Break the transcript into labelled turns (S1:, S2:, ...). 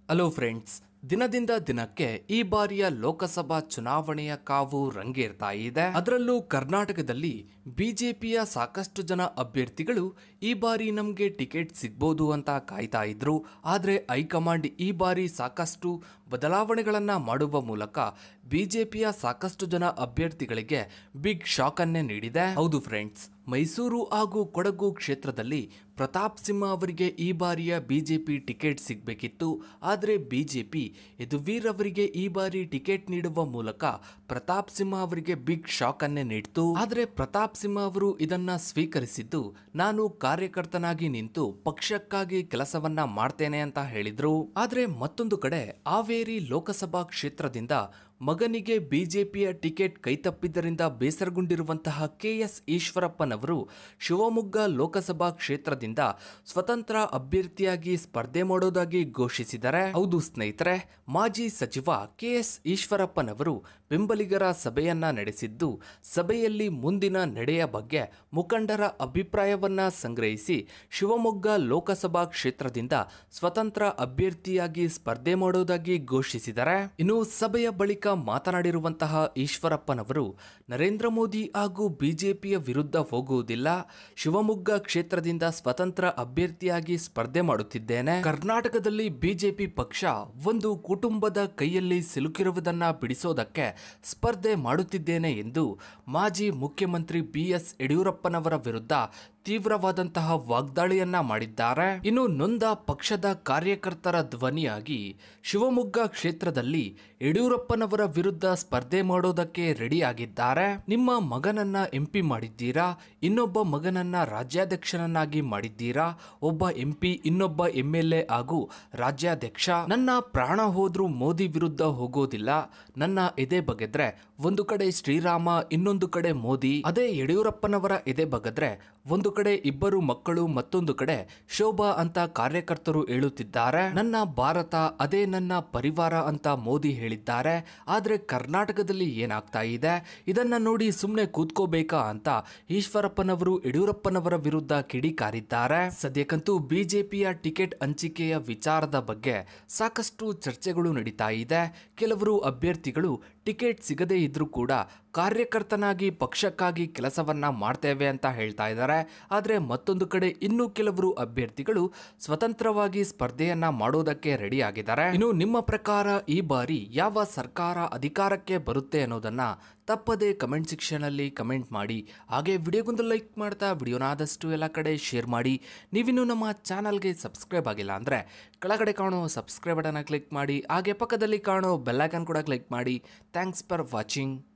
S1: Hello friends, ದಿನದಿಂದ ದಿನಕ್ಕೆ ಈ ಬಾರಿಯ ಲೋಕಸಭಾ ಚುನಾವಣೆಯ ಕಾವು ರಂಗೇರ್ತಾ ಇದೆ. ಅದರಲ್ಲೂ ಕರ್ನಾಟಕದಲ್ಲಿ ಬಿಜೆಪಿಯ ಸಾಕಷ್ಟು ಜನ ಅಭ್ಯರ್ಥಿಗಳು ಈ ಬಾರಿ ನಮಗೆ ಟಿಕೆಟ್ ಸಿಗ್ಬೋದು ಅಂತ ಕಾಯ್ತಾ ಇದ್ರು. ಆದ್ರೆ ಹೈಕಮಾಂಡ್ ಈ ಬಾರಿ ಸಾಕಷ್ಟು ಬದಲಾವಣೆಗಳನ್ನ ಮಾಡುವ ಮೂಲಕ ಬಿಜೆಪಿಯ ಸಾಕಷ್ಟು ಜನ ಅಭ್ಯರ್ಥಿಗಳಿಗೆ ಬಿಗ್ ಶಾಕ್ ಅನ್ನೇ ನೀಡಿದೆ. ಹೌದು ಫ್ರೆಂಡ್ಸ್, ಮೈಸೂರು ಹಾಗೂ ಕೊಡಗು ಕ್ಷೇತ್ರದಲ್ಲಿ ಪ್ರತಾಪ್ ಸಿಂಹ ಅವರಿಗೆ ಈ ಬಾರಿಯ ಬಿಜೆಪಿ ಟಿಕೆಟ್ ಸಿಗಬೇಕಿತ್ತು. ಆದರೆ ಬಿಜೆಪಿ ಯದುವೀರ್ ಅವರಿಗೆ ಈ ಬಾರಿ ಟಿಕೆಟ್ ನೀಡುವ ಮೂಲಕ ಪ್ರತಾಪ್ ಸಿಂಹ ಅವರಿಗೆ ಬಿಗ್ ಶಾಕ್ ಅನ್ನೇ ನೀಡಿತು. ಆದರೆ ಪ್ರತಾಪ್ ಸಿಂಹ ಅವರು ಇದನ್ನ ಸ್ವೀಕರಿಸಿದ್ದು, ನಾನು ಕಾರ್ಯಕರ್ತನಾಗಿ ನಿಂತು ಪಕ್ಷಕ್ಕಾಗಿ ಕೆಲಸವನ್ನ ಮಾಡ್ತೇನೆ ಅಂತ ಹೇಳಿದ್ರು. ಆದ್ರೆ ಮತ್ತೊಂದು ಕಡೆ ಹಾವೇರಿ ಲೋಕಸಭಾ ಕ್ಷೇತ್ರದಿಂದ ಮಗನಿಗೆ ಬಿಜೆಪಿಯ ಟಿಕೆಟ್ ಕೈತಪ್ಪಿದ್ದರಿಂದ ಬೇಸರಗೊಂಡಿರುವಂತಹ ಕೆಎಸ್ ಈಶ್ವರಪ್ಪನವರು ಶಿವಮೊಗ್ಗ ಲೋಕಸಭಾ ಕ್ಷೇತ್ರದಿಂದ ಸ್ವತಂತ್ರ ಅಭ್ಯರ್ಥಿಯಾಗಿ ಸ್ಪರ್ಧೆ ಮಾಡೋದಾಗಿ ಘೋಷಿಸಿದ್ದಾರೆ. ಹೌದು ಸ್ನೇಹಿತರೆ, ಮಾಜಿ ಸಚಿವ ಕೆಎಸ್ ಈಶ್ವರಪ್ಪನವರು ಬೆಂಬಲಿಗರ ಸಭೆಯನ್ನ ನಡೆಸಿದ್ದು, ಸಭೆಯಲ್ಲಿ ಮುಂದಿನ ನಡೆಯ ಬಗ್ಗೆ ಮುಖಂಡರ ಅಭಿಪ್ರಾಯವನ್ನ ಸಂಗ್ರಹಿಸಿ ಶಿವಮೊಗ್ಗ ಲೋಕಸಭಾ ಕ್ಷೇತ್ರದಿಂದ ಸ್ವತಂತ್ರ ಅಭ್ಯರ್ಥಿಯಾಗಿ ಸ್ಪರ್ಧೆ ಮಾಡೋದಾಗಿ ಘೋಷಿಸಿದ್ದಾರೆ. ಇನ್ನು ಸಭೆಯ ಬಳಿಕ ಮಾತನಾಡಿರುವಂತಹ ಈಶ್ವರಪ್ಪನವರು ನರೇಂದ್ರ ಮೋದಿ ಹಾಗೂ ಬಿಜೆಪಿಯ ವಿರುದ್ಧ ಹೋಗುವುದಿಲ್ಲ, ಶಿವಮೊಗ್ಗ ಕ್ಷೇತ್ರದಿಂದ ಸ್ವತಂತ್ರ ಅಭ್ಯರ್ಥಿಯಾಗಿ ಸ್ಪರ್ಧೆ ಮಾಡುತ್ತಿದ್ದೇನೆ. ಕರ್ನಾಟಕದಲ್ಲಿ ಬಿಜೆಪಿ ಪಕ್ಷ ಒಂದು ಕುಟುಂಬದ ಕೈಯಲ್ಲಿ ಸಿಲುಕಿರುವುದನ್ನ ಬಿಡಿಸೋದಕ್ಕೆ ಸ್ಪರ್ಧೆ ಮಾಡುತ್ತಿದ್ದೇನೆ ಎಂದು ಮಾಜಿ ಮುಖ್ಯಮಂತ್ರಿ ಬಿಎಸ್ ಯಡಿಯೂರಪ್ಪನವರ ವಿರುದ್ಧ ತೀವ್ರವಾದಂತಹ ವಾಗ್ದಾಳಿಯನ್ನ ಮಾಡಿದ್ದಾರೆ. ಇನ್ನು ನೊಂದ ಪಕ್ಷದ ಕಾರ್ಯಕರ್ತರ ಧ್ವನಿಯಾಗಿ ಶಿವಮೊಗ್ಗ ಕ್ಷೇತ್ರದಲ್ಲಿ ಯಡಿಯೂರಪ್ಪನವರ ವಿರುದ್ಧ ಸ್ಪರ್ಧೆ ಮಾಡೋದಕ್ಕೆ ರೆಡಿ ಆಗಿದ್ದಾರೆ. ನಿಮ್ಮ ಮಗನನ್ನ ಎಂಪಿ ಮಾಡಿದ್ದೀರಾ, ಇನ್ನೊಬ್ಬ ಮಗನನ್ನ ರಾಜ್ಯಾಧ್ಯಕ್ಷನನ್ನಾಗಿ ಮಾಡಿದ್ದೀರಾ, ಒಬ್ಬ ಎಂಪಿ ಇನ್ನೊಬ್ಬ ಎಂಎಲ್ಎ ಹಾಗೂ ರಾಜ್ಯಾಧ್ಯಕ್ಷ. ನನ್ನ ಪ್ರಾಣ ಹೋದ್ರೂ ಮೋದಿ ವಿರುದ್ಧ ಹೋಗೋದಿಲ್ಲ. ನನ್ನ ಎದೆ ಬಗೆದ್ರೆ ಒಂದು ಕಡೆ ಶ್ರೀರಾಮ, ಇನ್ನೊಂದು ಕಡೆ ಮೋದಿ. ಅದೇ ಯಡಿಯೂರಪ್ಪನವರ ಎದೆ ಬಗೆದ್ರೆ ಒಂದು ಕಡೆ ಇಬ್ಬರು ಮಕ್ಕಳು, ಮತ್ತೊಂದು ಕಡೆ ಶೋಭಾ ಅಂತ ಕಾರ್ಯಕರ್ತರು ಹೇಳುತ್ತಿದ್ದಾರೆ. ನನ್ನ ಭಾರತ ಅದೇ ನನ್ನ ಪರಿವಾರ ಅಂತ ಮೋದಿ ಹೇಳಿದ್ದಾರೆ. ಆದ್ರೆ ಕರ್ನಾಟಕದಲ್ಲಿ ಏನಾಗ್ತಾ ಇದೆ ಇದನ್ನ ನೋಡಿ ಸುಮ್ಮನೆ ಕೂತ್ಕೋಬೇಕಾ ಅಂತ ಈಶ್ವರಪ್ಪನವರು ಯಡಿಯೂರಪ್ಪನವರ ವಿರುದ್ಧ ಕಿಡಿಕಾರಿದ್ದಾರೆ. ಸದ್ಯಕ್ಕಂತೂ ಬಿಜೆಪಿಯ ಟಿಕೆಟ್ ಹಂಚಿಕೆಯ ವಿಚಾರದ ಬಗ್ಗೆ ಸಾಕಷ್ಟು ಚರ್ಚೆಗಳು ನಡೀತಾ ಇದೆ. ಕೆಲವರು ಅಭ್ಯರ್ಥಿಗಳು ಟಿಕೆಟ್ ಸಿಗದೇ ಇದ್ರೂ ಕೂಡ ಕಾರ್ಯಕರ್ತನಾಗಿ ಪಕ್ಷಕ್ಕಾಗಿ ಕೆಲಸವನ್ನ ಮಾಡ್ತೇವೆ ಅಂತ ಹೇಳ್ತಾ ಇದ್ದಾರೆ. ಆದ್ರೆ ಮತ್ತೊಂದು ಕಡೆ ಇನ್ನು ಕೆಲವರು ಅಭ್ಯರ್ಥಿಗಳು ಸ್ವತಂತ್ರವಾಗಿ ಸ್ಪರ್ಧೆಯನ್ನ ಮಾಡೋದಕ್ಕೆ ರೆಡಿ ಆಗಿದ್ದಾರೆ. ಇನ್ನು ನಿಮ್ಮ ಪ್ರಕಾರ ಈ ಬಾರಿ ಯಾವ ಸರ್ಕಾರ ಅಧಿಕಾರಕ್ಕೆ ಬರುತ್ತೆ ಅನ್ನೋದನ್ನ ತಪ್ಪದೆ ಕಮೆಂಟ್ ಸೆಕ್ಷನ್ ಅಲ್ಲಿ ಕಮೆಂಟ್ ಮಾಡಿ. ಹಾಗೆ ವಿಡಿಯೋಗೊಂದು ಲೈಕ್ ಮಾಡ್ತಾ ವಿಡಿಯೋನ ಆದಷ್ಟು ಎಲ್ಲ ಕಡೆ ಶೇರ್ ಮಾಡಿ. ನೀವಿನ್ನು ನಮ್ಮ ಚಾನಲ್ಗೆ ಸಬ್ಸ್ಕ್ರೈಬ್ ಆಗಿಲ್ಲ ಅಂದ್ರೆ ಕೆಳಗಡೆ ಕಾಣೋ ಸಬ್ಸ್ಕ್ರೈಬ್ ಬಟನ್ ಕ್ಲಿಕ್ ಮಾಡಿ. ಹಾಗೆ ಪಕ್ಕದಲ್ಲಿ ಕಾಣೋ ಬೆಲ್ ಐಕಾನ್ ಕೂಡ ಕ್ಲಿಕ್ ಮಾಡಿ. Thanks for watching.